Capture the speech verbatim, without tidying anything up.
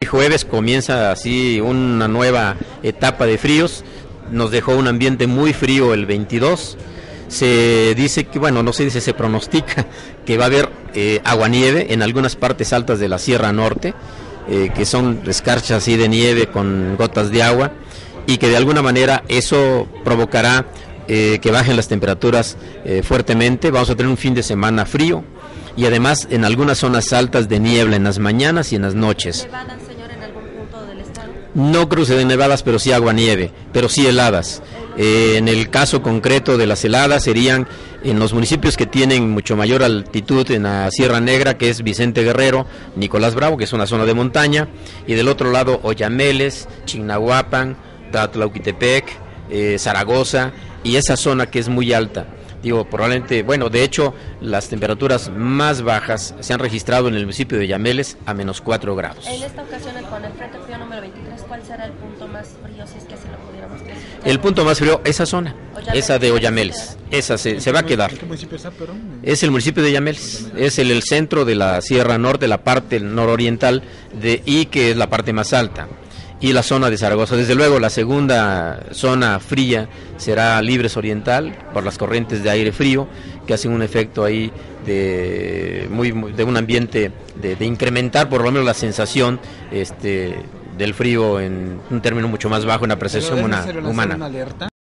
El jueves comienza así una nueva etapa de fríos, nos dejó un ambiente muy frío el veintidós, se dice que, bueno, no se dice, se pronostica que va a haber eh, aguanieve en algunas partes altas de la Sierra Norte, eh, que son escarchas así de nieve con gotas de agua, y que de alguna manera eso provocará eh, que bajen las temperaturas eh, fuertemente. Vamos a tener un fin de semana frío, y además en algunas zonas altas de niebla en las mañanas y en las noches. ¿Nevadas, señor, en algún punto del estado? No cruce de nevadas, pero sí aguanieve, pero sí heladas. Eh, en el caso concreto de las heladas serían en los municipios que tienen mucho mayor altitud en la Sierra Negra, que es Vicente Guerrero, Nicolás Bravo, que es una zona de montaña, y del otro lado Oyameles, Chignahuapan, Tlatlauquitepec, eh, Zaragoza, y esa zona que es muy alta. Digo, probablemente, bueno, de hecho, las temperaturas más bajas se han registrado en el municipio de Yameles a menos cuatro grados. En esta ocasión, con el frente frío número veintitrés, ¿cuál será el punto más frío, si es que así lo pudiéramos clasificar? El punto más frío, esa zona, Oyameles, esa de Oyameles, esa se, se va a quedar. ¿Qué municipio está, perdón? Es el municipio de Yameles, es el, el centro de la Sierra Norte, la parte nororiental, de, y que es la parte más alta. Y la zona de Zaragoza. Desde luego la segunda zona fría será Libres Oriental, por las corrientes de aire frío, que hacen un efecto ahí de, muy, muy, de un ambiente, de, de incrementar por lo menos la sensación este, del frío en un término mucho más bajo en la percepción humana.